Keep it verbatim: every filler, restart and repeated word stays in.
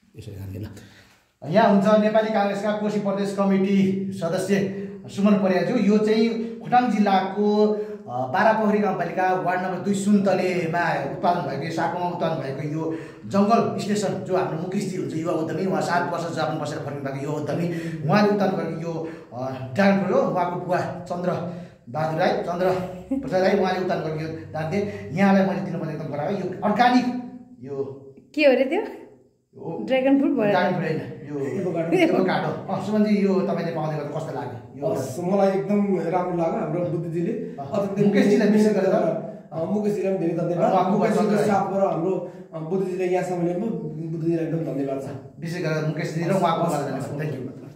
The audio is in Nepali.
यसरी गर्ने ल। यहाँ हुन्छ नेपाली काङ्ग्रेसका कोशी प्रदेश कमिटी सदस्य सुमन परियाज्यू। यो चाहिँ खोटाङ जिल्लाको बारापोखरी गाउँपालिका वार्ड नम्बर दुई सुन्तलेमा उत्पादन भएको यो साकोमा उत्पादन भएको यो जङ्गल स्टेसन जो हाम्रो मुकेशजी हुन्छ युवा उद्यमी, उहाँ सात वर्ष जापान बसेर फर्किनु भएको यो उद्यमी, उहाँले उत्पादन गरेको यो ड्रागन फ्रुट हो। उहाँको बुवा चन्द्र बहादुर राई चन्द्र प्रसाद राई उहाँले उत्पादन गरेको यो दार्थे यहाँलाई मैले दिनुपर्ने एकदम गराएँ। यो अर्ग्यानिक यो के हो रे त्यो ड्रागन फ्रुट भयो ड्रागन फ्रुट होइन यो एभोकाडो। अँ सुमनजी यो तपाईँले पाउँदै गर्दा कस्तो लाग्यो? यो मलाई एकदम राम्रो लाग्यो। हाम्रो बुद्धिजीले मुकेशजीलाई विशेष गरेर मुकेशजीलाई पनि धेरै धन्यवाद। साथबाट हाम्रो बुद्धिजीले यहाँसम्म ल्याउनु बुद्धिजीलाई एकदम धन्यवाद छ। विशेष गरेर मुकेशजी र उहाँको धन्यवाद। Thank you.